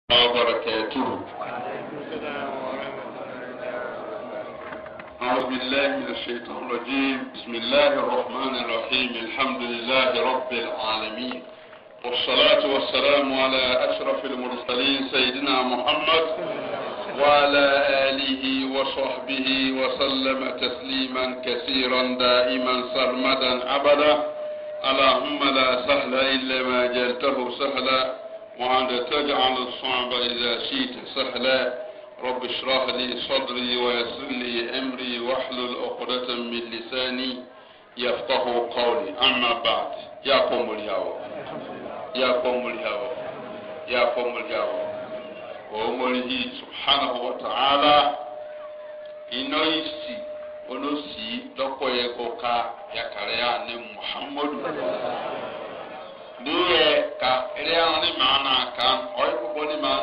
وبركاته. أعوذ بالله من الشيطان الرجيم. بسم الله الرحمن الرحيم. الحمد لله رب العالمين، والصلاة والسلام على أشرف المرسلين سيدنا محمد وعلى آله وصحبه وسلم تسليما كثيرا دائما سرمدا أبدا. اللهم لا سهل إلا ما جعلته سهلا، وأنت تجعل الصعب إذا شئت سهلا. رب اشرح لي صدري ويسر لي أمري واحلل عقدة من لساني يفقه قولي. أما بعد، يا قوم اليوم يا قوم اليوم يا قوم اليوم وأمره سبحانه وتعالى إنه يسي ونسي لكو يكوكا يكريان محمد duye ka iliyan ni maana kan oy ko ni ma